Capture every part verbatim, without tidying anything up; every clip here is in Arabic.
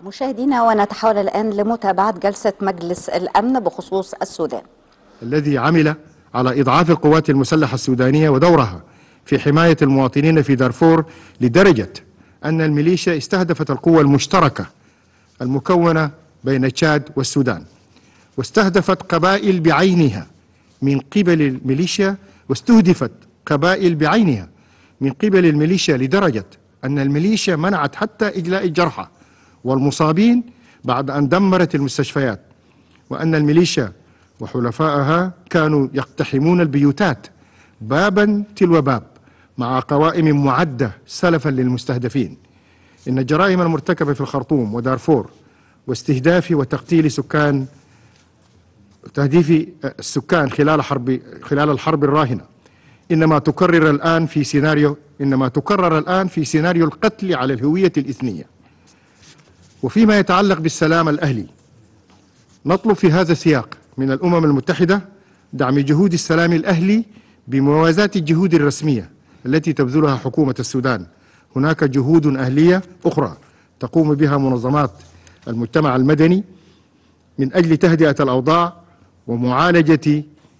مشاهدينا، ونتحول الآن لمتابعة جلسة مجلس الأمن بخصوص السودان الذي عمل على إضعاف القوات المسلحة السودانية ودورها في حماية المواطنين في دارفور، لدرجة أن الميليشيا استهدفت القوة المشتركة المكونة بين تشاد والسودان، واستهدفت قبائل بعينها من قبل الميليشيا، واستهدفت قبائل بعينها من قبل الميليشيا، لدرجة أن الميليشيا منعت حتى إجلاء الجرحى والمصابين بعد أن دمرت المستشفيات، وأن الميليشيا وحلفائها كانوا يقتحمون البيوتات بابا تلو باب مع قوائم معدة سلفا للمستهدفين. إن الجرائم المرتكبة في الخرطوم ودارفور واستهداف وتقتيل سكان تهديف السكان خلال حرب خلال الحرب الراهنة إنما تكرر الآن في سيناريو إنما تكرر الآن في سيناريو القتل على الهوية الإثنية. وفيما يتعلق بالسلام الأهلي، نطلب في هذا السياق من الأمم المتحدة دعم جهود السلام الأهلي بموازاة الجهود الرسمية التي تبذلها حكومة السودان. هناك جهود أهلية أخرى تقوم بها منظمات المجتمع المدني من أجل تهدئة الأوضاع ومعالجة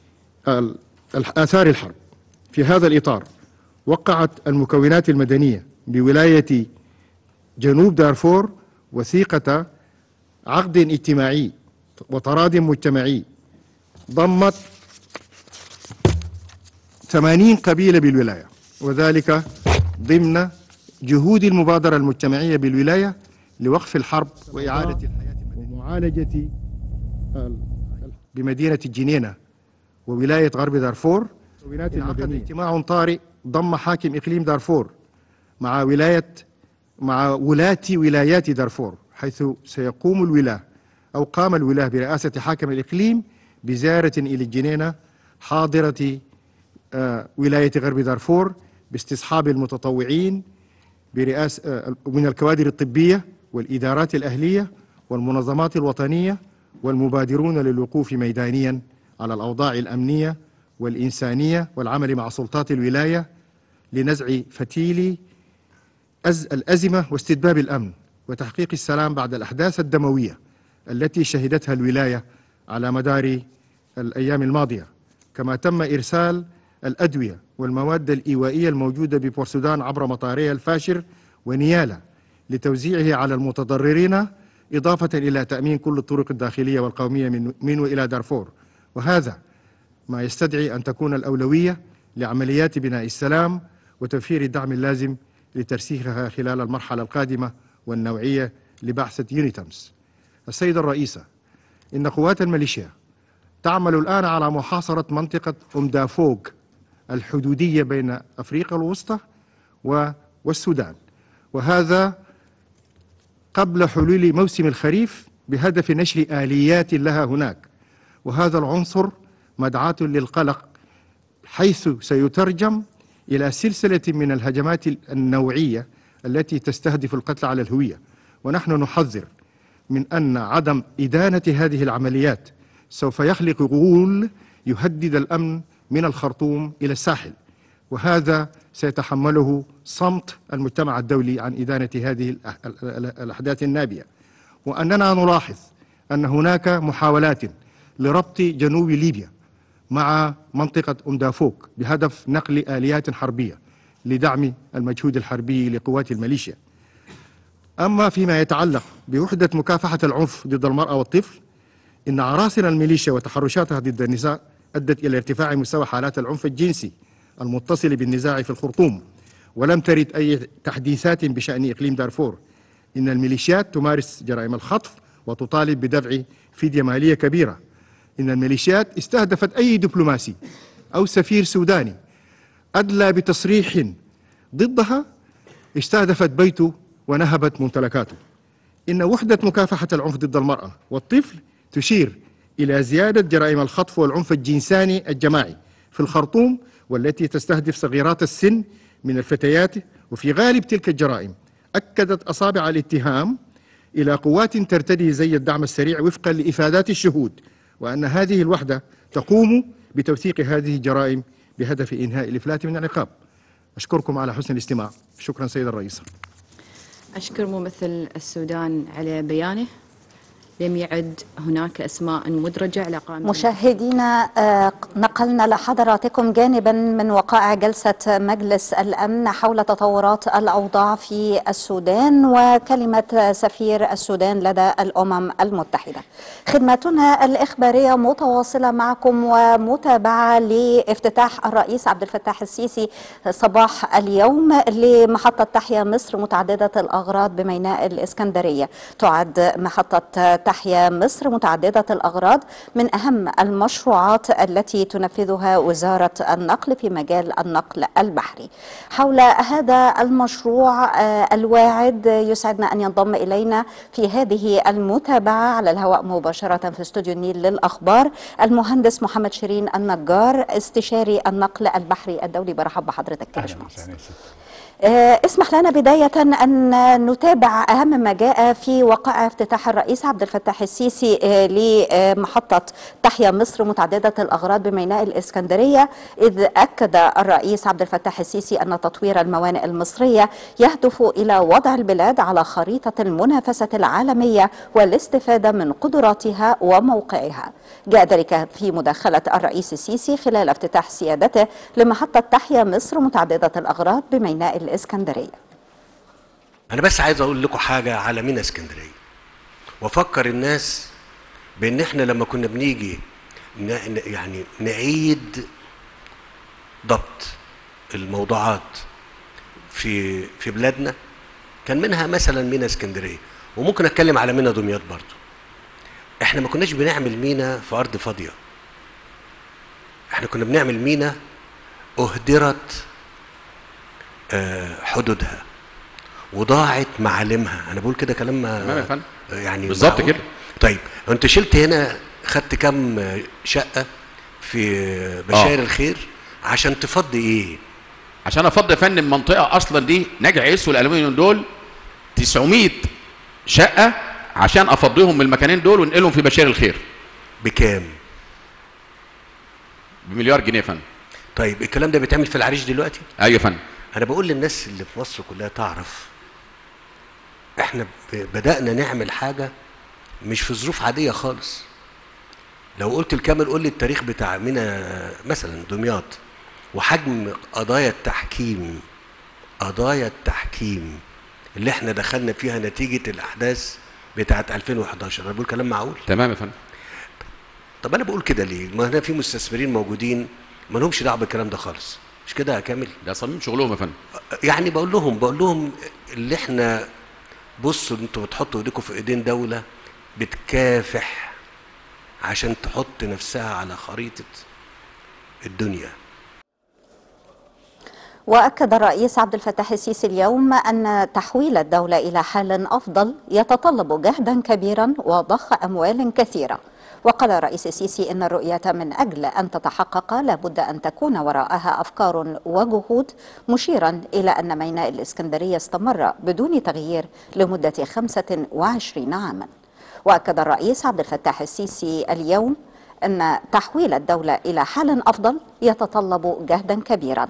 آثار الحرب. في هذا الإطار وقعت المكونات المدنية بولاية جنوب دارفور وثيقة عقد اجتماعي وتراض مجتمعي ضمت ثمانين قبيلة بالولاية، وذلك ضمن جهود المبادرة المجتمعية بالولاية لوقف الحرب وإعادة الحياة ومعالجة بمدينة الجنينة وولاية غرب دارفور. انعقد اجتماع طارئ ضم حاكم إقليم دارفور مع ولاية مع ولاة ولايات دارفور، حيث سيقوم الولاة أو قام الولاة برئاسة حاكم الإقليم بزيارة إلى الجنينة حاضرة آه ولاية غرب دارفور باستصحاب المتطوعين برئاسة آه من الكوادر الطبية والإدارات الأهلية والمنظمات الوطنية والمبادرون للوقوف ميدانيا على الأوضاع الأمنية والإنسانية والعمل مع سلطات الولاية لنزع فتيل الأزمة واستتباب الأمن وتحقيق السلام بعد الأحداث الدموية التي شهدتها الولاية على مدار الأيام الماضية. كما تم إرسال الأدوية والمواد الإيوائية الموجودة ببورسودان عبر مطاري الفاشر ونيالا لتوزيعه على المتضررين، إضافة إلى تأمين كل الطرق الداخلية والقومية من وإلى دارفور. وهذا ما يستدعي أن تكون الأولوية لعمليات بناء السلام وتوفير الدعم اللازم لترسيخها خلال المرحلة القادمة والنوعية لبعثة يونيتامس. السيدة الرئيسة، إن قوات الميليشيا تعمل الآن على محاصرة منطقة أم دافوق الحدودية بين أفريقيا الوسطى والسودان، وهذا قبل حلول موسم الخريف بهدف نشر آليات لها هناك. وهذا العنصر مدعاة للقلق، حيث سيترجم إلى سلسلة من الهجمات النوعية التي تستهدف القتل على الهوية. ونحن نحذر من أن عدم إدانة هذه العمليات سوف يخلق غول يهدد الأمن من الخرطوم إلى الساحل، وهذا سيتحمله صمت المجتمع الدولي عن إدانة هذه الأحداث النابية. وأننا نلاحظ أن هناك محاولات لربط جنوب ليبيا مع منطقة أم دافوق بهدف نقل آليات حربية لدعم المجهود الحربي لقوات الميليشيا. أما فيما يتعلق بوحدة مكافحة العنف ضد المرأة والطفل، إن عناصر الميليشيا وتحرشاتها ضد النساء أدت إلى ارتفاع مستوى حالات العنف الجنسي المتصل بالنزاع في الخرطوم، ولم ترد أي تحديثات بشأن إقليم دارفور. إن الميليشيات تمارس جرائم الخطف وتطالب بدفع فدية مالية كبيرة. إن الميليشيات استهدفت أي دبلوماسي أو سفير سوداني أدلى بتصريح ضدها، استهدفت بيته ونهبت ممتلكاته. إن وحدة مكافحة العنف ضد المرأة والطفل تشير إلى زيادة جرائم الخطف والعنف الجنساني الجماعي في الخرطوم، والتي تستهدف صغيرات السن من الفتيات. وفي غالب تلك الجرائم أكدت أصابع الاتهام إلى قوات ترتدي زي الدعم السريع وفقا لإفادات الشهود، وأن هذه الوحدة تقوم بتوثيق هذه الجرائم بهدف إنهاء الإفلات من العقاب. أشكركم على حسن الاستماع. شكرا سيد الرئيس. أشكر ممثل السودان على بيانه. لم يعد هناك أسماء مدرجة على قائمة. مشاهدينا، نقلنا لحضراتكم جانبا من وقائع جلسة مجلس الأمن حول تطورات الأوضاع في السودان وكلمة سفير السودان لدى الأمم المتحدة. خدماتنا الإخبارية متواصلة معكم ومتابعة لافتتاح الرئيس عبد الفتاح السيسي صباح اليوم لمحطة تحيا مصر متعددة الأغراض بميناء الإسكندرية. تعد محطة تحيا مصر متعددة الأغراض من أهم المشروعات التي تنفذها وزارة النقل في مجال النقل البحري. حول هذا المشروع الواعد يسعدنا أن ينضم إلينا في هذه المتابعة على الهواء مباشرة في استوديو النيل للأخبار المهندس محمد شيرين النجار، استشاري النقل البحري الدولي. برحب بحضرتك يا باشمهندس. اسمح لنا بداية أن نتابع أهم ما جاء في وقائع افتتاح الرئيس عبد الفتاح السيسي لمحطة تحيا مصر متعددة الأغراض بميناء الإسكندرية، إذ أكد الرئيس عبد الفتاح السيسي أن تطوير الموانئ المصرية يهدف إلى وضع البلاد على خريطة المنافسة العالمية والاستفادة من قدراتها وموقعها. جاء ذلك في مداخلة الرئيس السيسي خلال افتتاح سيادته لمحطة تحيا مصر متعددة الأغراض بميناء الإسكندرية. أنا بس عايز أقول لكم حاجة على ميناء اسكندرية، وأفكر الناس بأن إحنا لما كنا بنيجي يعني نعيد ضبط الموضوعات في في بلادنا، كان منها مثلا ميناء اسكندرية، وممكن أتكلم على ميناء دمياط برضو. إحنا ما كناش بنعمل ميناء في أرض فاضية، إحنا كنا بنعمل ميناء أهدرت حدودها وضاعت معالمها. انا بقول كده كلام يعني بالظبط كده. طيب انت شلت هنا، خدت كام شقه في بشاير آه. الخير عشان تفضي ايه؟ عشان افضي فن المنطقه اصلا دي نجع عيس والالومنيوم دول تسعمية شقه عشان افضيهم من المكانين دول ونقلهم في بشاير الخير. بكام؟ بمليار جنيه فن. طيب الكلام ده بيتعمل في العريش دلوقتي؟ ايوه فن. أنا بقول للناس اللي في مصر كلها تعرف إحنا بدأنا نعمل حاجة مش في ظروف عادية خالص. لو قلت الكامل قول لي التاريخ بتاع ميناء مثلا دمياط وحجم قضايا التحكيم، قضايا التحكيم اللي إحنا دخلنا فيها نتيجة الأحداث بتاعت ألفين وحداشر. أنا بقول كلام معقول؟ تمام يا فندم. طب أنا بقول كده ليه؟ ما هنا في مستثمرين موجودين ما لهمش دعوة بالكلام ده خالص، مش كده يا كامل؟ ده صميم شغلهم يا فندم. يعني بقول لهم بقول لهم اللي احنا بصوا انتوا بتحطوا ايديكم في ايدين دوله بتكافح عشان تحط نفسها على خريطه الدنيا. وأكد الرئيس عبد الفتاح السيسي اليوم أن تحويل الدولة إلى حال أفضل يتطلب جهدا كبيرا وضخ أموال كثيرة. وقال الرئيس السيسي إن الرؤية من أجل أن تتحقق لابد أن تكون وراءها أفكار وجهود، مشيرا إلى أن ميناء الإسكندرية استمر بدون تغيير لمدة خمسة وعشرين عاما. وأكد الرئيس عبد الفتاح السيسي اليوم أن تحويل الدولة إلى حال أفضل يتطلب جهدا كبيرا.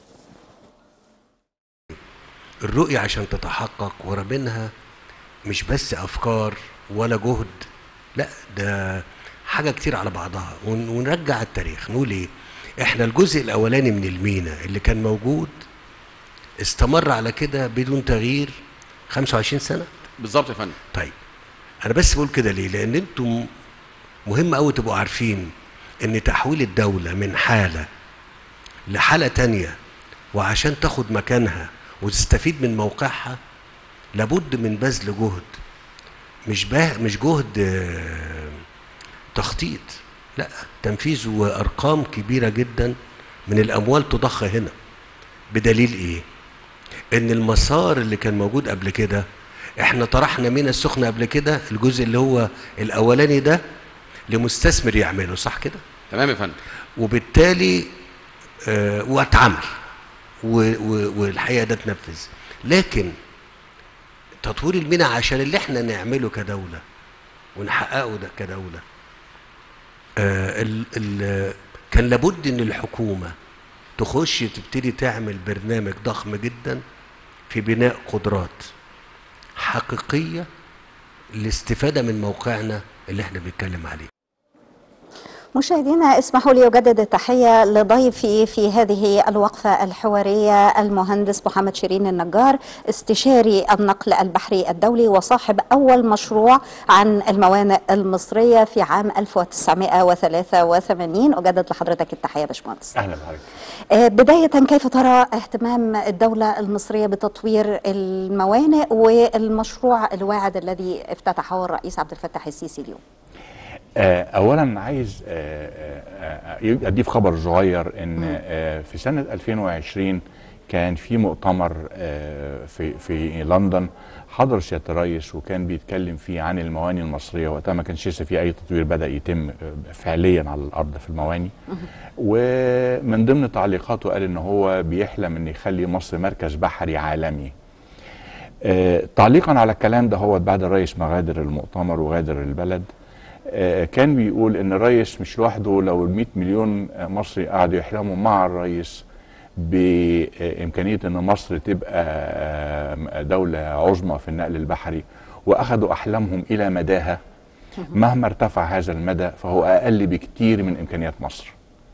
الرؤية عشان تتحقق ورا منها مش بس أفكار ولا جهد، لا ده حاجة كتير على بعضها. ونرجع التاريخ نقول ايه؟ احنا الجزء الاولاني من المينا اللي كان موجود استمر على كده بدون تغيير خمسة وعشرين سنة بالظبط يا فندم. طيب انا بس بقول كده ليه؟ لان انتم مهم قوي تبقوا عارفين ان تحويل الدولة من حالة لحالة تانية وعشان تاخد مكانها وتستفيد من موقعها لابد من بذل جهد، مش باه مش جهد تخطيط، لا تنفيذ وارقام كبيره جدا من الاموال تضخ هنا. بدليل ايه؟ ان المسار اللي كان موجود قبل كده، احنا طرحنا ميناء السخنه قبل كده الجزء اللي هو الاولاني ده لمستثمر يعمله، صح كده؟ تمام يا فندم. وبالتالي آه واتعمل والحقيقه ده اتنفذ. لكن تطوير الميناء عشان اللي احنا نعمله كدوله ونحققه ده كدوله آه ال ال كان لابد ان الحكومه تخش تبتدي تعمل برنامج ضخم جدا في بناء قدرات حقيقيه للاستفاده من موقعنا اللي احنا بنتكلم عليه. مشاهدينا اسمحوا لي أجدد التحية لضيفي في هذه الوقفة الحوارية المهندس محمد شيرين النجار، استشاري النقل البحري الدولي وصاحب أول مشروع عن الموانئ المصرية في عام ألف وتسعمائة وثلاثة وثمانين. أجدد لحضرتك التحية باشمهندس. أهلا بحضرتك. بداية كيف ترى اهتمام الدولة المصرية بتطوير الموانئ والمشروع الواعد الذي افتتحه الرئيس عبد الفتاح السيسي اليوم؟ اولا عايز اضيف خبر صغير ان في سنه ألفين وعشرين كان في مؤتمر في في لندن حضر سياده الرئيس وكان بيتكلم فيه عن المواني المصريه. وقتها ما كانش لسه في اي تطوير بدا يتم فعليا على الارض في المواني، ومن ضمن تعليقاته قال ان هو بيحلم ان يخلي مصر مركز بحري عالمي. تعليقا على الكلام ده هو بعد الرئيس ما غادر المؤتمر وغادر البلد كان بيقول ان الرئيس مش لوحده، لو المئة مليون مصري قعدوا يحلموا مع الرئيس بامكانيه ان مصر تبقى دوله عظمى في النقل البحري واخذوا احلامهم الى مداها، مهما ارتفع هذا المدى فهو اقل بكتير من امكانيات مصر.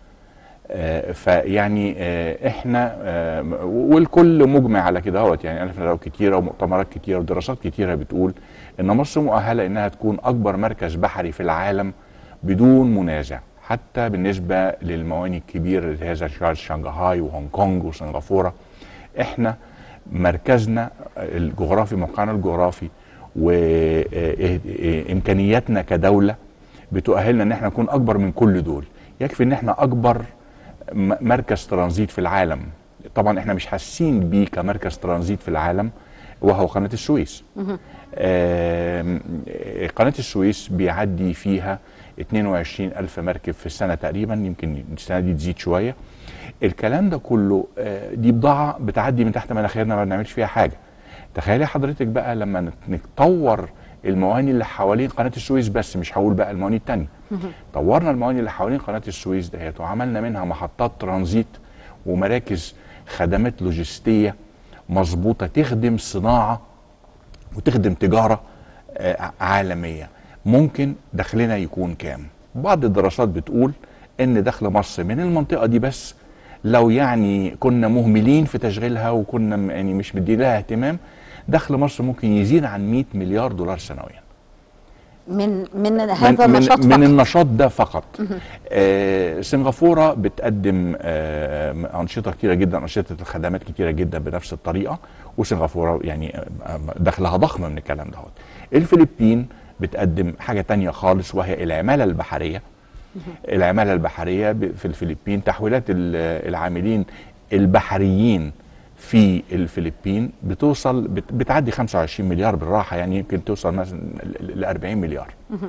فيعني احنا والكل مجمع على كده اهوت، يعني انا كتيره ومؤتمرات كتيره ودراسات كتيره بتقول ان مصر مؤهله انها تكون اكبر مركز بحري في العالم بدون منازع، حتى بالنسبه للمواني الكبيره اللي هي زي شنغهاي وهونج كونج وسنغافوره. احنا مركزنا الجغرافي، موقعنا الجغرافي وامكانياتنا كدوله بتؤهلنا ان احنا نكون اكبر من كل دول. يكفي ان احنا اكبر مركز ترانزيت في العالم، طبعا احنا مش حاسين بيه كمركز ترانزيت في العالم، وهو قناة السويس. آه قناة السويس بيعدي فيها اثنين وعشرين ألف مركب في السنة تقريبا، يمكن السنة دي تزيد شوية. الكلام ده كله آه دي بضاعة بتعدي من تحت مناخيرنا ما بنعملش فيها حاجة. تخيلي حضرتك بقى لما نطور المواني اللي حوالين قناة السويس، بس مش هقول بقى المواني التانية، طورنا المواني اللي حوالين قناة السويس دهيت وعملنا منها محطات ترانزيت ومراكز خدمات لوجستية مظبوطة تخدم صناعة وتخدم تجارة عالمية. ممكن دخلنا يكون كام؟ بعض الدراسات بتقول ان دخل مصر من المنطقة دي بس لو يعني كنا مهملين في تشغيلها وكنا يعني مش مدين لها اهتمام، دخل مصر ممكن يزيد عن مئة مليار دولار سنويا من من هذا من النشاط من, فقط. من النشاط ده فقط. آه سنغافوره بتقدم آه انشطه كتيره جدا، انشطه الخدمات كتيره جدا بنفس الطريقه، وسنغافوره يعني دخلها ضخم من الكلام ده. الفلبين بتقدم حاجه تانية خالص وهي العماله البحريه. العماله البحريه في الفلبين، تحويلات العاملين البحريين في الفلبين بتوصل بتعدي خمسة وعشرين مليار بالراحه، يعني يمكن توصل مثلا ل أربعين مليار.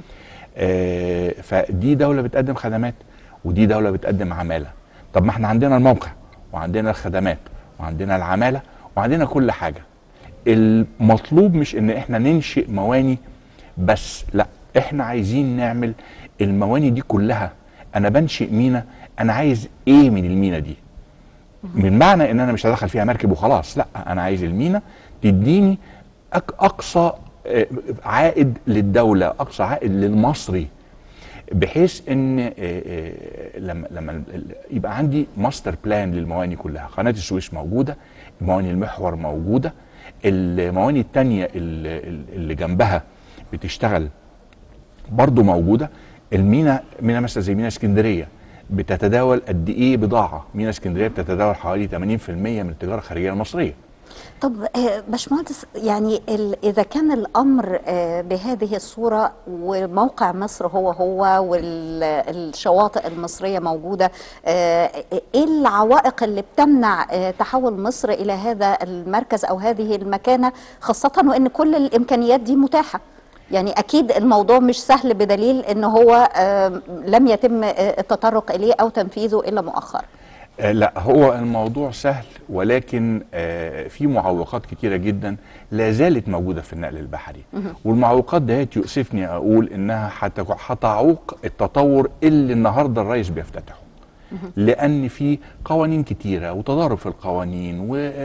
آه فدي دوله بتقدم خدمات ودي دوله بتقدم عماله. طب ما احنا عندنا الموقع وعندنا الخدمات وعندنا العماله وعندنا كل حاجه. المطلوب مش ان احنا ننشئ مواني بس، لا، احنا عايزين نعمل المواني دي كلها. انا بنشئ مينا، انا عايز ايه من المينا دي؟ من معنى ان انا مش هدخل فيها مركب وخلاص، لا، انا عايز المينا تديني اقصى عائد للدوله، اقصى عائد للمصري، بحيث ان لما لما يبقى عندي ماستر بلان للمواني كلها. قناه السويس موجوده، مواني المحور موجوده، المواني الثانيه اللي جنبها بتشتغل برضو موجوده. المينا مينا مثلا زي مينا اسكندريه بتتداول قد ايه بضاعه؟ مينا اسكندريه بتتداول حوالي ثمانين بالمئة من التجاره الخارجيه المصريه. طب باشمهندس، يعني اذا كان الامر بهذه الصوره وموقع مصر هو هو والشواطئ المصريه موجوده، ايه العوائق اللي بتمنع تحول مصر الى هذا المركز او هذه المكانه، خاصه وان كل الامكانيات دي متاحه؟ يعني أكيد الموضوع مش سهل بدليل أنه هو لم يتم التطرق إليه أو تنفيذه إلا مؤخرا. لا، هو الموضوع سهل، ولكن في معوقات كتيرة جدا لا زالت موجودة في النقل البحري. والمعوقات ديت يؤسفني أقول إنها هتعوق التطور اللي النهاردة الرئيس بيفتتحه. لان في قوانين كتيره وتضارب في القوانين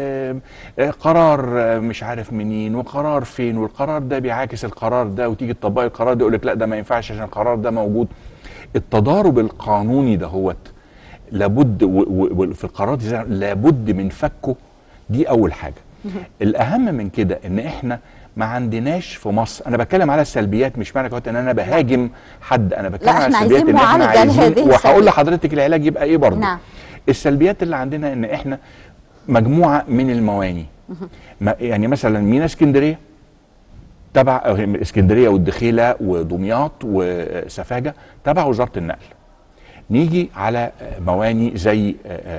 وقرار مش عارف منين وقرار فين، والقرار ده بيعاكس القرار ده، وتيجي تطبقي القرار ده يقول لك لا ده ما ينفعش عشان القرار ده موجود. التضارب القانوني دهوت لابد في القرارات لابد من فكه. دي اول حاجه. الاهم من كده ان احنا ما عندناش في مصر، انا بتكلم على السلبيات، مش معنى كده ان انا بهاجم حد، انا بتكلم على السلبيات اللي احنا عايزين، وهقول لحضرتك العلاج يبقى ايه برضه. نعم. السلبيات اللي عندنا ان احنا مجموعه من المواني، يعني مثلا مينا اسكندريه تبع اسكندريه والدخيله ودمياط وسفاجه تبع وزاره النقل. نيجي على مواني زي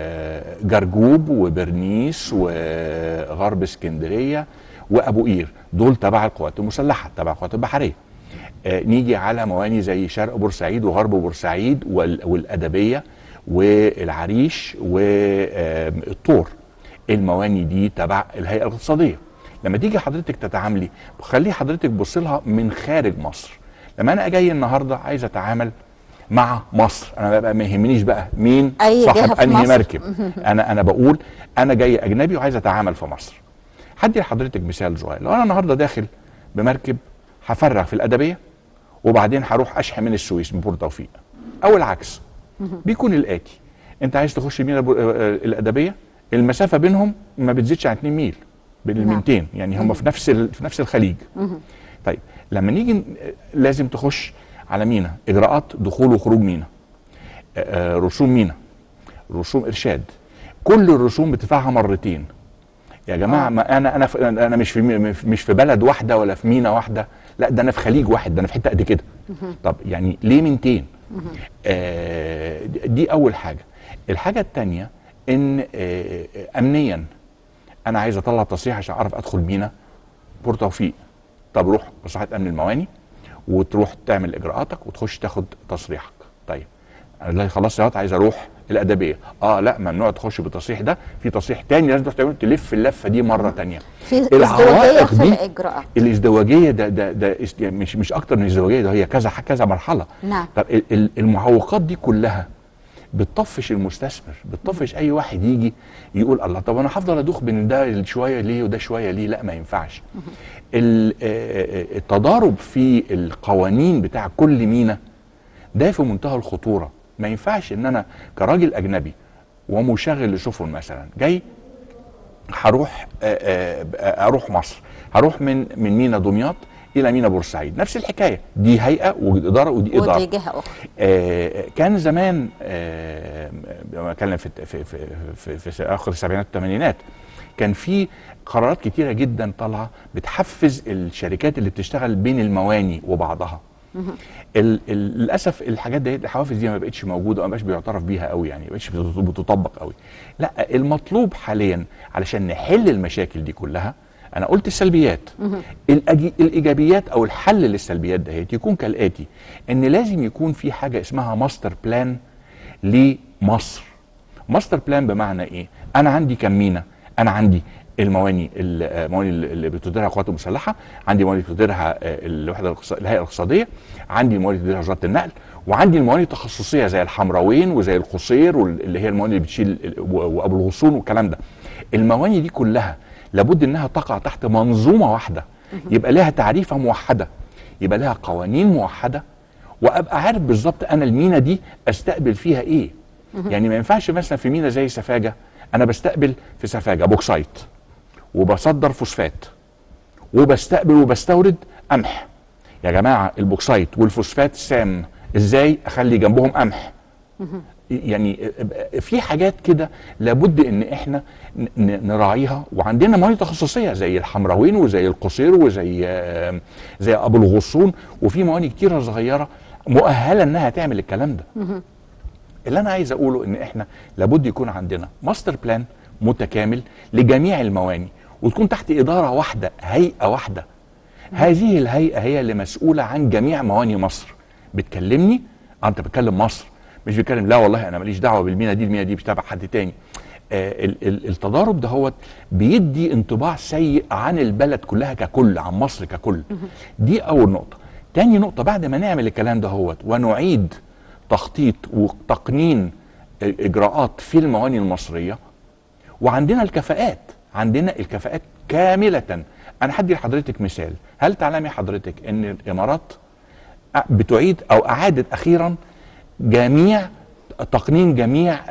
جرجوب وبرنيس وغرب اسكندريه وابو قير، دول تبع القوات المسلحه تبع القوات البحريه. نيجي على مواني زي شرق بورسعيد وغرب بورسعيد والادبيه والعريش والطور، المواني دي تبع الهيئه الاقتصاديه. لما تيجي حضرتك تتعاملي خلي حضرتك تبص لها من خارج مصر. لما انا جاي النهارده عايز اتعامل مع مصر، انا بقى ما يهمنيش بقى مين صاحب انهي مركب، انا انا بقول انا جاي اجنبي وعايز اتعامل في مصر. هدي لحضرتك مثال صغير. لو انا النهارده داخل بمركب هفرغ في الادبيه وبعدين هروح اشحن من السويس من بور توفيق او العكس، بيكون الاتي: انت عايز تخش مينا الادبيه، المسافه بينهم ما بتزيدش عن اتنين ميل بين المينتين، يعني هم في نفس في نفس الخليج. طيب لما نيجي لازم تخش على مينا، اجراءات دخول وخروج مينا، رسوم مينا، رسوم ارشاد، كل الرسوم بتدفعها مرتين. يا جماعه ما انا انا انا مش في مش في بلد واحده ولا في مينا واحده، لا ده انا في خليج واحد، ده انا في حته قد كده. طب يعني ليه مينتين؟ آه دي اول حاجه. الحاجه الثانيه ان آه امنيا انا عايز اطلع تصريح عشان اعرف ادخل مينا بور توفيق. طب روح مصلحه امن المواني وتروح تعمل اجراءاتك وتخش تاخد تصريحك. طيب انا خلاص يا عايز اروح الادبيه، اه لا ممنوع تخش بالتصريح ده، في تصريح تاني لازم تروح تعمل تلف اللفه دي مره تانيه. في ازدواجيه في الاجراءات. الازدواجيه ده ده ده مش مش اكتر من ازدواجيه، ده هي كذا كذا مرحله. نعم. طب المعوقات دي كلها بتطفش المستثمر، بتطفش اي واحد يجي يقول الله طب انا هفضل ادوخ بين ده شويه ليه وده شويه ليه؟ لا ما ينفعش. التضارب في القوانين بتاع كل مينا ده في منتهى الخطوره. ما ينفعش ان انا كراجل اجنبي ومشغل لسفن مثلا جاي هروح اروح مصر، هروح من من مينا دمياط الى مينا بورسعيد، نفس الحكايه، دي هيئه ودي اداره ودي اداره ودي جهه اخرى. آه كان زمان آه بتكلم في في في في, في, في اخر السبعينات والثمانينات كان في قرارات كتيره جدا طالعه بتحفز الشركات اللي بتشتغل بين المواني وبعضها. ال ال للاسف الحاجات دي الحوافز دي ما بقتش موجوده وما بقاش بيعترف بيها قوي، يعني ما بقتش بتطبق قوي. لا المطلوب حاليا علشان نحل المشاكل دي كلها، انا قلت السلبيات، الايجابيات او الحل للسلبيات دهيت يكون كالاتي: ان لازم يكون في حاجه اسمها ماستر بلان لمصر. ماستر بلان بمعنى ايه؟ انا عندي كم مينا؟ انا عندي المواني المواني اللي بتديرها القوات المسلحه، عندي مواني بتديرها الوحده الهيئه الاقتصاديه، عندي المواني بتديرها وزاره النقل، وعندي المواني التخصصيه زي الحمراوين وزي القصير واللي هي المواني اللي بتشيل وابو الغصون والكلام ده. المواني دي كلها لابد انها تقع تحت منظومه واحده، يبقى لها تعريفه موحده، يبقى لها قوانين موحده، وابقى عارف بالظبط انا المينا دي استقبل فيها ايه. يعني ما ينفعش مثلا في مينا زي سفاجه انا بستقبل في سفاجه بوكسايت وبصدر فوسفات وبستقبل وبستورد قمح. يا جماعه البوكسايت والفوسفات سام، ازاي اخلي جنبهم قمح؟ يعني في حاجات كده لابد ان احنا نراعيها. وعندنا مواني تخصصيه زي الحمراوين وزي القصير وزي زي ابو الغصون، وفي مواني كتيره صغيره مؤهله انها تعمل الكلام ده. اللي انا عايز اقوله ان احنا لابد يكون عندنا ماستر بلان متكامل لجميع المواني، وتكون تحت اداره واحده، هيئه واحده. هذه الهيئه هي اللي مسؤوله عن جميع مواني مصر. بتكلمني انت بتكلم مصر، مش بيتكلم لا والله انا ماليش دعوه بالمينا دي، المينا دي بتابع حد تاني. آه ال ال التضارب دهوت بيدي انطباع سيء عن البلد كلها ككل، عن مصر ككل. دي اول نقطه. تاني نقطه، بعد ما نعمل الكلام دهوت ونعيد تخطيط وتقنين اجراءات في المواني المصريه، وعندنا الكفاءات، عندنا الكفاءات كامله. انا هدي لحضرتك مثال. هل تعلمي حضرتك ان الامارات بتعيد او اعادت اخيرا جميع تقنين جميع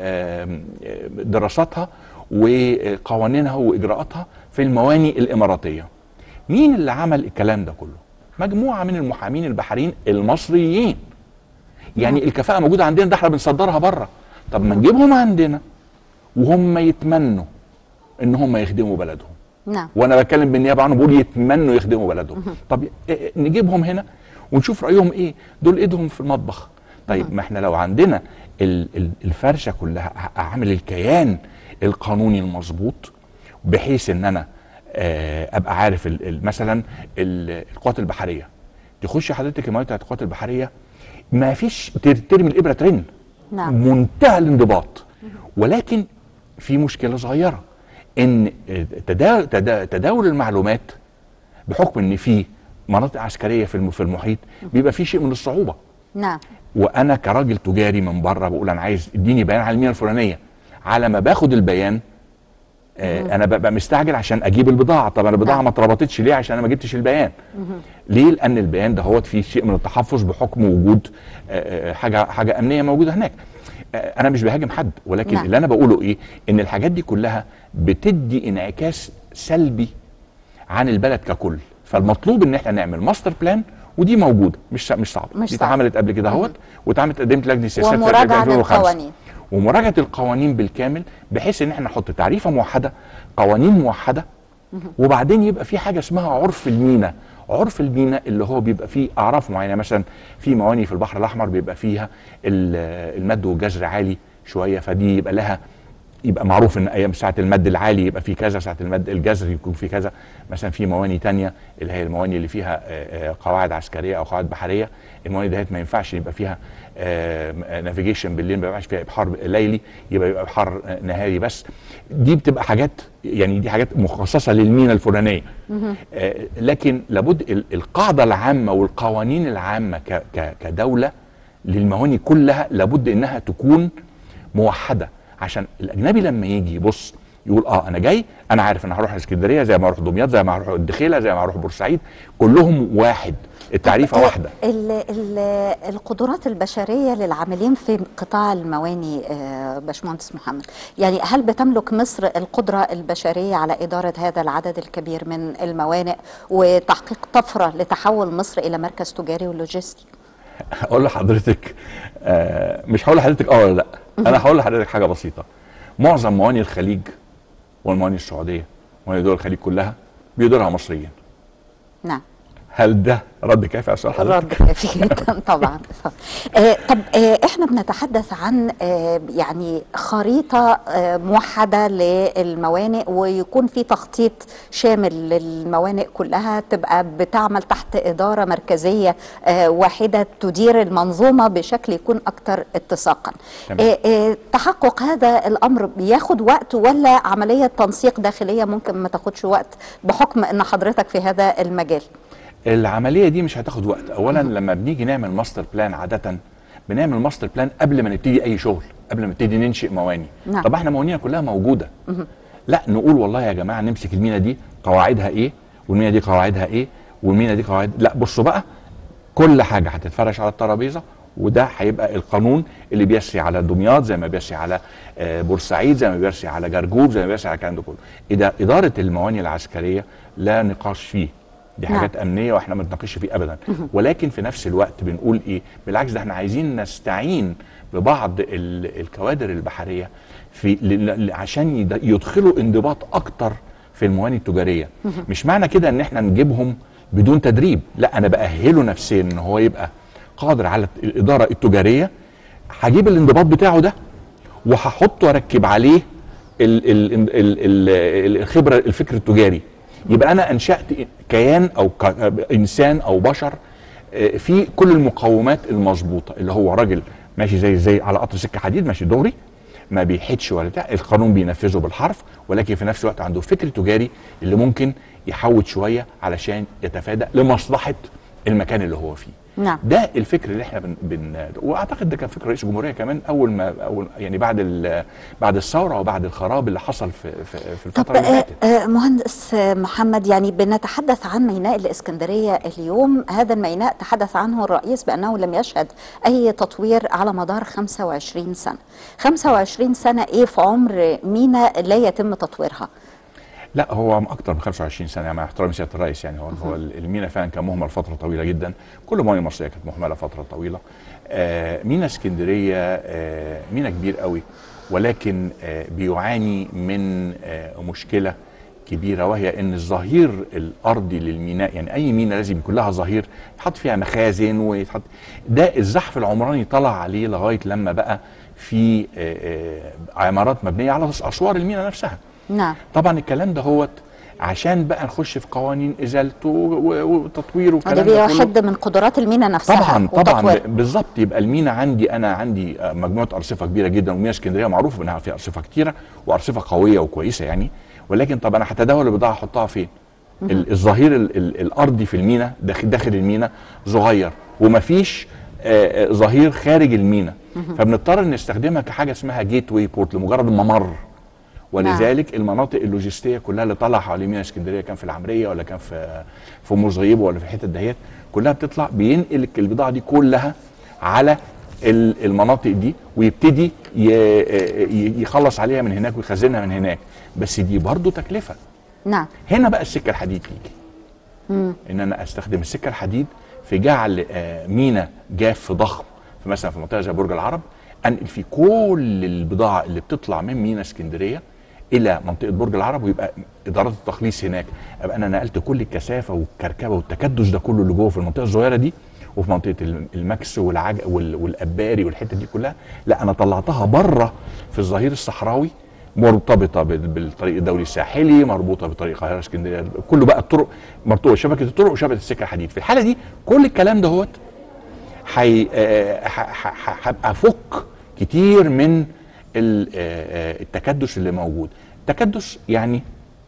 دراساتها وقوانينها واجراءاتها في المواني الاماراتيه؟ مين اللي عمل الكلام ده كله؟ مجموعه من المحامين البحريين المصريين. يعني الكفاءه موجوده عندنا، ده احنا بنصدرها بره. طب ما نجيبهم عندنا وهم يتمنوا ان هم يخدموا بلدهم. نعم. وانا بتكلم بالنيابه عنهم، بقول يتمنوا يخدموا بلدهم. طب نجيبهم هنا ونشوف رايهم ايه. دول ايدهم في المطبخ. طيب ما احنا لو عندنا الفرشه كلها، اعمل الكيان القانوني المظبوط بحيث ان انا ابقى عارف مثلا القوات البحريه. تخش حضرتك المواد بتاعت القوات البحريه ما فيش ترمي الابره ترن. نعم. منتهى الانضباط. ولكن في مشكله صغيره، ان تداول, تداول المعلومات بحكم ان في مناطق عسكريه في المحيط بيبقى في شيء من الصعوبه. نعم. وانا كراجل تجاري من بره بقول انا عايز اديني بيان على المياه الفلانيه. على ما باخد البيان آه انا ببقى مستعجل عشان اجيب البضاعه. طب انا البضاعه ما اتربطتش ليه؟ عشان انا ما جبتش البيان. ليه؟ لان البيان ده هو فيه شيء من التحفظ بحكم وجود آه حاجه حاجه امنيه موجوده هناك. آه انا مش بهاجم حد، ولكن نعم. اللي انا بقوله ايه؟ ان الحاجات دي كلها بتدي انعكاس سلبي عن البلد ككل. فالمطلوب ان احنا نعمل ماستر بلان، ودي موجوده، مش مش صعبه. دي اتعملت قبل كده اهوت، واتعملت قدمت لجنه السياسات في ومراجعه القوانين ومراجعه القوانين بالكامل، بحيث ان احنا نحط تعريفه موحده، قوانين موحده، وبعدين يبقى في حاجه اسمها عرف المينا. عرف المينا اللي هو بيبقى فيه اعراف معينه. مثلا في مواني في البحر الاحمر بيبقى فيها المد والجزر عالي شويه، فدي يبقى لها يبقى معروف ان ايام ساعه المد العالي يبقى في كذا، ساعه المد الجزر يكون في كذا. مثلا في مواني تانية اللي هي المواني اللي فيها قواعد عسكريه او قواعد بحريه، المواني دهيت ما ينفعش يبقى فيها نافيجيشن بالليل، ما يبقاش فيها ابحار ليلي، يبقى يبقى ابحار نهاري بس. دي بتبقى حاجات يعني دي حاجات مخصصه للمينا الفلانيه. لكن لابد القاعده العامه والقوانين العامه كدوله للمواني كلها لابد انها تكون موحده، عشان الاجنبي لما يجي يبص يقول اه انا جاي، انا عارف انا هروح اسكندريه زي ما اروح دمياط، زي ما هروح الدخيله، زي ما هروح بورسعيد، كلهم واحد، التعريفه واحده. ال ال القدرات البشريه للعاملين في قطاع المواني آه باشمهندس محمد، يعني هل بتملك مصر القدره البشريه على اداره هذا العدد الكبير من الموانئ وتحقيق طفره لتحول مصر الى مركز تجاري ولوجستي؟ اقول لحضرتك آه مش هقول لحضرتك اه ولا لا، انا هقول لحضرتك حاجه بسيطه. معظم مواني الخليج والمواني السعوديه مواني دول الخليج كلها بيدورها مصريين. نعم. هل ده رد كافي على سؤال حضرتك؟ رد كافي جدا طبعا. آه طب آه احنا بنتحدث عن آه يعني خريطه آه موحده للموانئ، ويكون في تخطيط شامل للموانئ كلها تبقى بتعمل تحت اداره مركزيه آه واحده تدير المنظومه بشكل يكون اكثر اتساقا. آه آه تحقق هذا الامر بياخد وقت، ولا عمليه تنسيق داخليه ممكن ما تاخدش وقت بحكم ان حضرتك في هذا المجال؟ العمليه دي مش هتاخد وقت. اولا لما بنيجي نعمل ماستر بلان عاده بنعمل ماستر بلان قبل ما نبتدي اي شغل، قبل ما نبتدي ننشئ مواني. نعم. طب احنا موانينا كلها موجوده. لا نقول والله يا جماعه نمسك المينا دي قواعدها ايه، والمينا دي قواعدها ايه، والمينا دي قواعد. لا بصوا بقى، كل حاجه هتتفرش على الترابيزه، وده هيبقى القانون اللي بيسري على دمياط زي ما بيسري على بورسعيد، زي ما بيسري على جرجوب، زي ما بيسري على الكلام ده كله. اذا اداره المواني العسكريه لا نقاش فيه، دي حاجات نعم. امنيه واحنا ما بنتناقش فيه ابدا. ولكن في نفس الوقت بنقول ايه؟ بالعكس، ده احنا عايزين نستعين ببعض الكوادر البحريه في عشان يدخلوا انضباط اكتر في المواني التجاريه. مش معنى كده ان احنا نجيبهم بدون تدريب، لا انا باهله نفسيا ان هو يبقى قادر على الاداره التجاريه. هجيب الانضباط بتاعه ده وهحطه واركب عليه الخبره الفكر التجاري. يبقى انا انشات كيان او انسان او بشر في كل المقومات المظبوطه، اللي هو راجل ماشي زي زي على قطر سكه حديد، ماشي دغري، ما بيحدش ولا بتاع، القانون بينفذه بالحرف، ولكن في نفس الوقت عنده فكر تجاري اللي ممكن يحوط شويه علشان يتفادى لمصلحه المكان اللي هو فيه. نعم. ده الفكر اللي احنا بن, بن واعتقد ده كان فكر رئيس الجمهوريه كمان اول ما اول يعني بعد بعد الثوره وبعد الخراب اللي حصل في في, في الفتره اللي فاتت. طب مهندس محمد، يعني بنتحدث عن ميناء الاسكندريه اليوم. هذا الميناء تحدث عنه الرئيس بانه لم يشهد اي تطوير على مدار خمسة وعشرين سنه. خمسة وعشرين سنه ايه في عمر ميناء لا يتم تطويرها؟ لا، هو اكتر من خمسة وعشرين سنه مع احترامي سياده الرئيس. يعني هو هو الميناء فعلا كان مهمل فتره طويله جدا، كل المياه المصريه كانت مهمله فتره طويله. آه ميناء اسكندريه آه ميناء كبير قوي، ولكن آه بيعاني من آه مشكله كبيره، وهي ان الظهير الارضي للميناء، يعني اي ميناء لازم يكون لها ظهير يتحط فيها مخازن ويتحط، ده الزحف العمراني طلع عليه لغايه لما بقى في آه آه عمارات مبنيه على اسوار الميناء نفسها. نعم. طبعا الكلام ده هوت عشان بقى نخش في قوانين ازالته وتطويره والكلام ده كله. ده بيحد من قدرات المينا نفسها. طبعا طبعا بالظبط. يبقى المينا عندي انا عندي مجموعه ارصفه كبيره جدا، ومينا اسكندريه معروف انها فيها ارصفه كتيره وارصفه قويه وكويسه يعني، ولكن طب انا هتداول البضاعه احطها فين؟ الظهير الارضي في المينا داخل داخل المينا صغير، ومفيش آه ظهير خارج المينا، فبنضطر نستخدمها كحاجه اسمها جيت واي بورت لمجرد ممر. ولذلك نعم. المناطق اللوجستيه كلها اللي طالعه حوالين ميناء اسكندريه، كان في العمريه ولا كان في في مرزغيبه ولا في الحته دهيت، كلها بتطلع بينقل البضاعه دي كلها على المناطق دي، ويبتدي يخلص عليها من هناك ويخزنها من هناك. بس دي برضه تكلفه. نعم. هنا بقى السكه الحديد تيجي. امم ان انا استخدم السكه الحديد في جعل ميناء جاف ضخم، في مثلا في منطقه زي برج العرب، انقل في كل البضاعه اللي بتطلع من ميناء اسكندريه الى منطقه برج العرب، ويبقى ادارات التخليص هناك، ابقى انا نقلت كل الكثافه والكركبه والتكدس ده كله اللي جوه في المنطقه الصغيره دي، وفي منطقه الماكس والعج والاباري والحته دي كلها، لا انا طلعتها بره في الظهير الصحراوي، مرتبطه بالطريق الدولي الساحلي، مربوطه بطريق القاهره اسكندريه، كله بقى الطرق مرتبطه، شبكه الطرق وشبكه السكه الحديد. في الحاله دي كل الكلام دهوت هي هبقى فك كتير من التكدس اللي موجود. التكدس يعني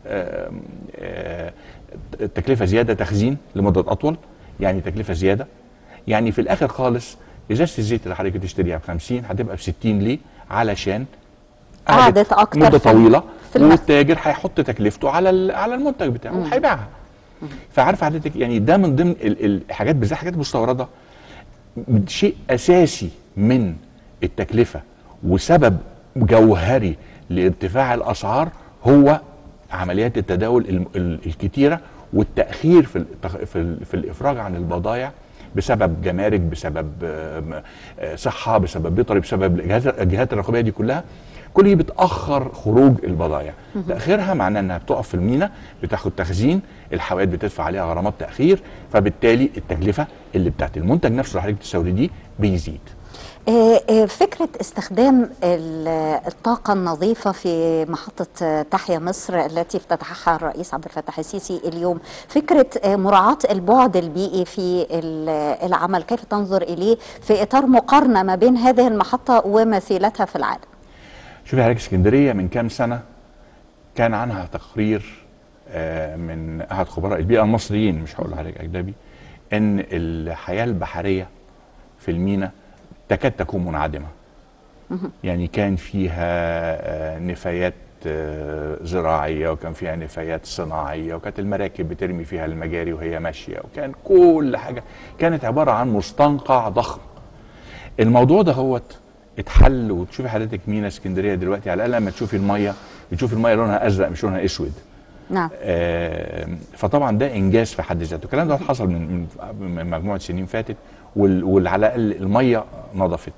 تكلفه زياده، تخزين لمده اطول، يعني تكلفه زياده، يعني في الاخر خالص ازازه الزيت اللي حضرتك تشتريها ب خمسين هتبقى ب ستين. ليه؟ علشان قعدت اكتر مده طويله، والتاجر هيحط تكلفته على على المنتج بتاعه وهيبيعها. فعارف حضرتك يعني ده من ضمن الحاجات، بالذات حاجات مستورده، شيء اساسي من التكلفه وسبب جوهري لارتفاع الاسعار هو عمليات التداول الكتيره والتاخير في في, في الافراج عن البضائع بسبب جمارك، بسبب صحه، بسبب بيطري، بسبب الجهات الرقابيه دي كلها. كل دي بتاخر خروج البضائع. تاخيرها معناه انها بتقف في المينا، بتاخد تخزين، الحاويات بتدفع عليها غرامات تاخير، فبالتالي التكلفه اللي بتاعت المنتج نفسه اللي حضرتك بتستورديه بيزيد. فكرة استخدام الطاقة النظيفة في محطة تحيا مصر التي افتتحها الرئيس عبد الفتاح السيسي اليوم، فكرة مراعاة البعد البيئي في العمل، كيف تنظر إليه في إطار مقارنة ما بين هذه المحطة ومثيلتها في العالم؟ شوفي حضرتك، اسكندرية من كام سنة كان عنها تقرير من أحد خبراء البيئة المصريين، مش هقول لحضرتك أجنبي، إن الحياة البحرية في المينا تكاد تكون منعدمة. يعني كان فيها نفايات زراعية، وكان فيها نفايات صناعية، وكانت المراكب بترمي فيها المجاري وهي ماشية، وكان كل حاجة كانت عبارة عن مستنقع ضخم. الموضوع ده هوت اتحل، وتشوفي حضرتك مينا اسكندرية دلوقتي على الأقل لما تشوفي المية بتشوفي المية لونها أزرق مش لونها أسود. نعم. آه فطبعا ده إنجاز في حد ذاته. الكلام ده حصل من من مجموعة سنين فاتت، وعلى الأقل المية نضفت.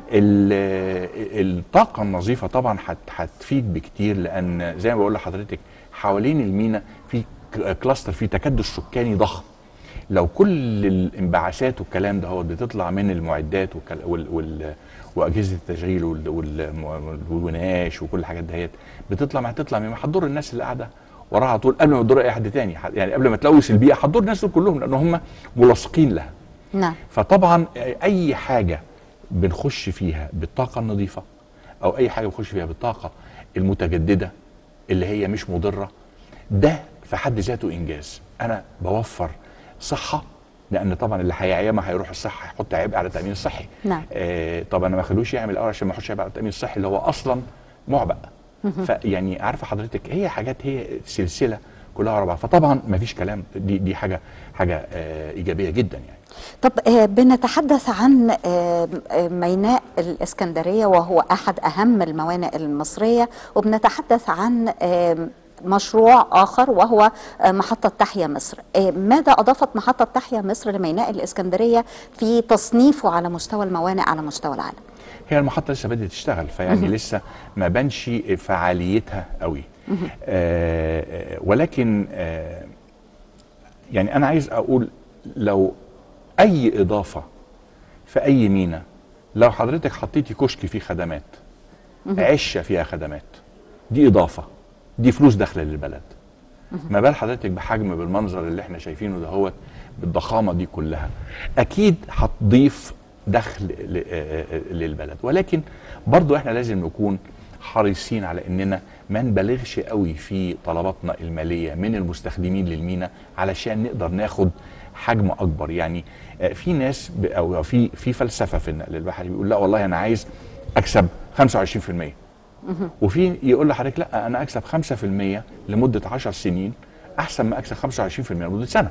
الطاقة النظيفة طبعا هتفيد بكتير، لأن زي ما بقول لحضرتك حوالين المينا في كلاستر، في تكدس سكاني ضخم. لو كل الانبعاثات والكلام ده هو بتطلع من المعدات وال وال واجهزه التشغيل والوناش وكل الحاجات دهيت بتطلع، ما هتطلع ما هتضر الناس اللي قاعده وراها على طول قبل ما تضر اي حد تاني، يعني قبل ما تلوث البيئه هتضر الناس دول كلهم لان هم ملاصقين لها. نعم. فطبعا اي حاجه بنخش فيها بالطاقه النظيفه، او اي حاجه بنخش فيها بالطاقه المتجدده اللي هي مش مضره، ده في حد ذاته انجاز. انا بوفر صحه لان طبعا اللي هيعيا ما هيروح الصحه هيحط عبء على التامين الصحي. نعم. آه طب انا ما اخلوش يعمل الاول عشان ما يحطش عبء على التامين الصحي اللي هو اصلا معبأ. فيعني عارفه حضرتك هي حاجات هي سلسله كلها ورا بعض، فطبعا ما فيش كلام، دي دي حاجه حاجه آه ايجابيه جدا يعني. طب آه بنتحدث عن آه ميناء الإسكندرية وهو أحد أهم الموانئ المصرية، وبنتحدث عن آه مشروع آخر وهو آه محطة تحيا مصر. آه ماذا أضافت محطة تحيا مصر لميناء الإسكندرية في تصنيفه على مستوى الموانئ على مستوى العالم؟ هي المحطة لسه بدأت تشتغل، فيعني لسه ما بانش فعاليتها قوي. آه ولكن آه يعني أنا عايز أقول لو أي إضافة في أي ميناء، لو حضرتك حطيتي كشك فيه خدمات، عشة فيها خدمات، دي إضافة، دي فلوس داخلة للبلد. ما بال حضرتك بحجم بالمنظر اللي احنا شايفينه دهوت بالضخامة دي كلها، أكيد هتضيف دخل للبلد. ولكن برضو احنا لازم نكون حريصين على اننا ما نبالغش قوي في طلباتنا الماليه من المستخدمين للميناء علشان نقدر ناخد حجم اكبر. يعني في ناس او في في فلسفه في النقل البحري بيقول لا والله انا عايز اكسب خمسة وعشرين في المية، وفي يقول لحضرتك لا انا اكسب خمسة في المية لمده عشر سنين احسن ما اكسب خمسة وعشرين في المية لمده سنه.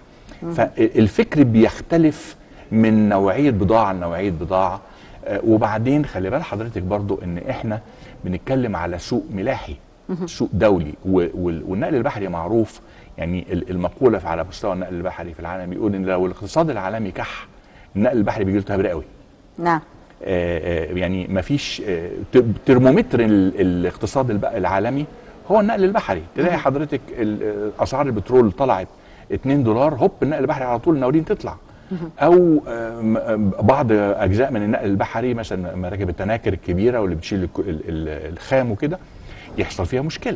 فالفكر بيختلف من نوعية بضاعة لنوعية بضاعة. آه وبعدين خلي بال حضرتك برضو ان احنا بنتكلم على سوق ملاحي، سوق دولي، والنقل البحري معروف. يعني المقولة على مستوى النقل البحري في العالم بيقول ان لو الاقتصاد العالمي كح، النقل البحري بيجي له تهبير قوي. نعم. آه آه يعني ما فيش آه ترمومتر الاقتصاد العالمي هو النقل البحري. تلاقي حضرتك اسعار البترول طلعت اتنين دولار، هوب النقل البحري على طول النوارين تطلع. او بعض اجزاء من النقل البحري مثلا مراكب التناكر الكبيره واللي بتشيل الخام وكده يحصل فيها مشكله.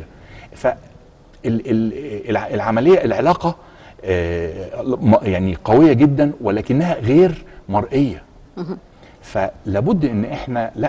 فالعمليه العلاقه يعني قويه جدا ولكنها غير مرئيه. فلابد ان احنا لا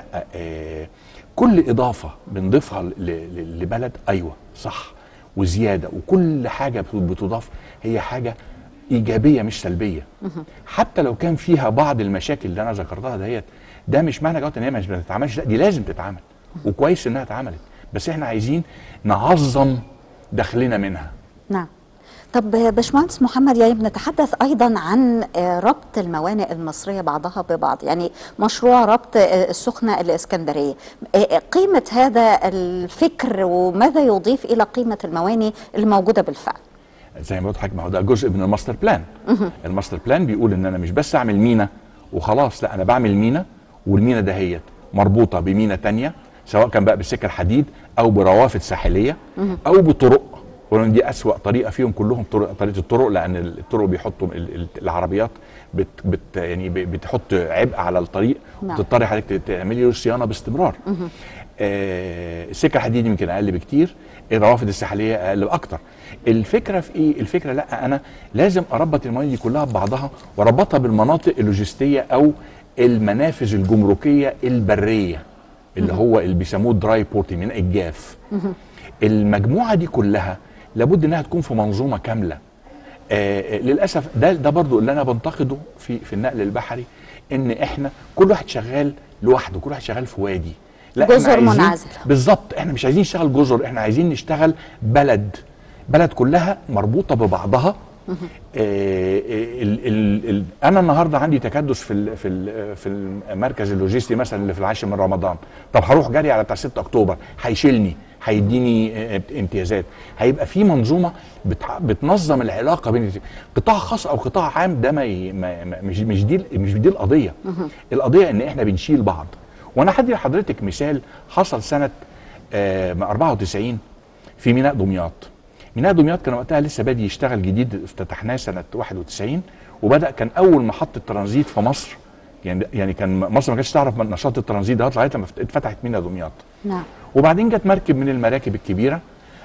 كل اضافه بنضيفها لبلد ايوه صح وزياده، وكل حاجه بتضاف هي حاجه ايجابيه مش سلبيه. حتى لو كان فيها بعض المشاكل اللي انا ذكرتها ديت، ده مش معنى جوه ان هي مش بتتعملش، لا دي لازم تتعمل وكويس انها اتعملت، بس احنا عايزين نعظم دخلنا منها. نعم. طب باشمهندس محمد، يعني بنتحدث ايضا عن ربط الموانئ المصريه بعضها ببعض، يعني مشروع ربط السخنه الاسكندريه، قيمه هذا الفكر وماذا يضيف الى قيمه الموانئ الموجوده بالفعل؟ زي ما قلت لحضرتك، ما هو ده جزء من الماستر بلان. الماستر بلان بيقول ان انا مش بس اعمل مينا وخلاص، لا انا بعمل مينا والمينا دهيت مربوطه بمينا تانية، سواء كان بقى بالسكه الحديد او بروافد ساحليه او بطرق، ولان دي اسوأ طريقه فيهم كلهم طرق طريقه الطرق، لان الطرق بيحطوا العربيات بت بت يعني بتحط عبء على الطريق، وتضطري حضرتك تعملي له صيانه باستمرار. آه السكه الحديد يمكن اقل بكتير، الروافد الساحليه اقل باكتر. الفكره في ايه؟ الفكره لا انا لازم اربط الموانئ دي كلها ببعضها، واربطها بالمناطق اللوجستيه او المنافذ الجمركيه البريه اللي هو اللي بيسموه دراي بورت، من الجاف. المجموعه دي كلها لابد انها تكون في منظومه كامله. آه للاسف ده ده برضو اللي انا بنتقده في في النقل البحري، ان احنا كل واحد شغال لوحده، كل واحد شغال في وادي. لا جزر منعزله. بالظبط، احنا مش عايزين نشتغل جزر، احنا عايزين نشتغل بلد، بلد كلها مربوطه ببعضها. آه ال ال ال انا النهارده عندي تكدس في ال في ال في المركز اللوجستي مثلا اللي في العاشر من رمضان، طب هروح جري على بتاع ستة اكتوبر هيشيلني، هيديني امتيازات، هيبقى في منظومه بتنظم العلاقه بين قطاع خاص او قطاع عام. ده ما, ما مش مش دي مش دي القضيه. القضيه ان احنا بنشيل بعض. وانا هدي لحضرتك مثال حصل سنه آه أربعة وتسعين في ميناء دمياط. ميناء دمياط كان وقتها لسه بادي يشتغل جديد، افتتحناه سنه واحد وتسعين، وبدا كان اول محطه ترانزيت في مصر. يعني يعني كان مصر ما كانتش تعرف نشاط الترانزيت ده لغايه لما اتفتحت ميناء دمياط. نعم. وبعدين جت مركب من المراكب الكبيره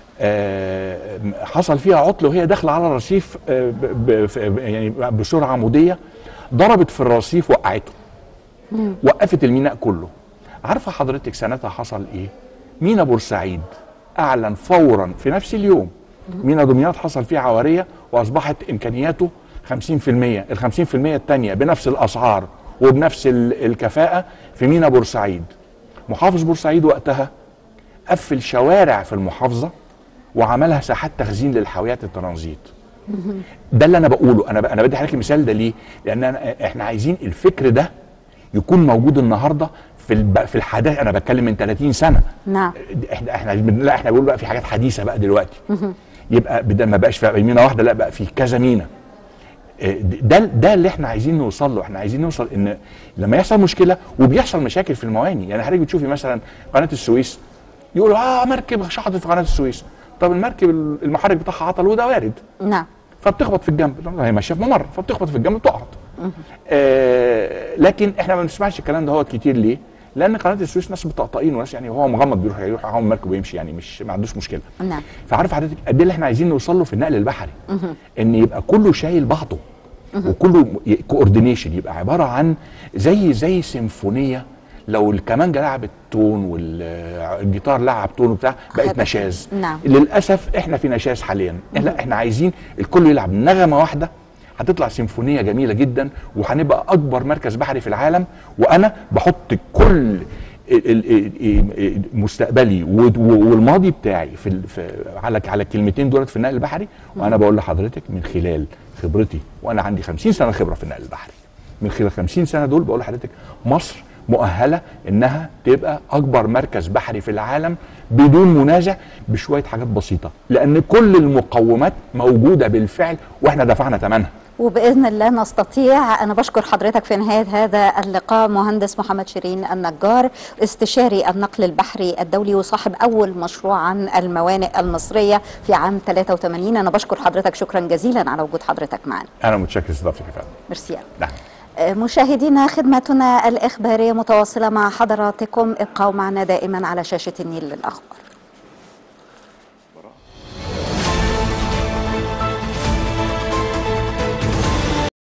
آه حصل فيها عطل وهي داخله على الرصيف آه ب ب يعني بسرعه عموديه، ضربت في الرصيف وقعته. مم. وقفت الميناء كله. عارفه حضرتك سنتها حصل ايه؟ ميناء بورسعيد اعلن فورا في نفس اليوم. ميناء دمياط حصل فيه عواريه واصبحت امكانياته خمسين في المية، ال خمسين في المية الثانيه بنفس الاسعار وبنفس الكفاءه في ميناء بورسعيد. محافظ بورسعيد وقتها قفل شوارع في المحافظه وعملها ساحات تخزين للحاويات الترانزيت. ده اللي انا بقوله، انا انا بدي حضرتك المثال ده ليه؟ لان أنا احنا عايزين الفكر ده يكون موجود النهارده في في الحداثه. انا بتكلم من ثلاثين سنه. نعم. احنا احنا لا احنا بنقول بقى في حاجات حديثه بقى دلوقتي. يبقى بدل ما بقاش في مينا واحده، لا بقى في كذا مينا. ده ده اللي احنا عايزين نوصل له، احنا عايزين نوصل ان لما يحصل مشكله وبيحصل مشاكل في المواني، يعني حضرتك بتشوفي مثلا قناه السويس يقولوا اه مركب شحطت في قناه السويس، طب المركب المحرك بتاعها عطل وده وارد. نعم. فبتخبط في الجنب، هي ماشيه في ممر فبتخبط في الجنب بتقعد. آه لكن احنا ما بنسمعش الكلام ده هو كتير ليه؟ لان قناه السويس ناس مطقطقين وناس يعني هو مغمض بيروح يروح يعوم مركب ويمشي، يعني مش ما عندوش مشكله. نعم. فعارف حضرتك قد ايه اللي احنا عايزين نوصل له في النقل البحري؟ ان يبقى كله شايل بعضه وكله كوردينيشن، يبقى عباره عن زي زي سيمفونيه. لو الكمانجه لعبت تون والجيتار لعب تون وبتاع بقت نشاز. نعم. للاسف احنا في نشاز حاليا. لا احنا عايزين الكل يلعب نغمه واحده، هتطلع سيمفونيه جميله جدا وهنبقى اكبر مركز بحري في العالم. وانا بحط كل مستقبلي والماضي بتاعي في على على الكلمتين دولت في النقل البحري. وانا بقول لحضرتك من خلال خبرتي، وانا عندي خمسين سنه خبره في النقل البحري، من خلال خمسين سنه دول بقول لحضرتك مصر مؤهله انها تبقى اكبر مركز بحري في العالم بدون منازع، بشويه حاجات بسيطه، لان كل المقومات موجوده بالفعل واحنا دفعنا ثمنها. وبإذن الله نستطيع. أنا بشكر حضرتك في نهاية هذا اللقاء مهندس محمد شيرين النجار، استشاري النقل البحري الدولي وصاحب أول مشروع عن الموانئ المصرية في عام ثلاثة وثمانين. أنا بشكر حضرتك شكرا جزيلا على وجود حضرتك معنا. أنا متشكر استضافتك يا فندم. ميرسي. نعم. مشاهدينا، خدمتنا الإخبارية متواصلة مع حضراتكم، ابقوا معنا دائما على شاشة النيل للأخبار.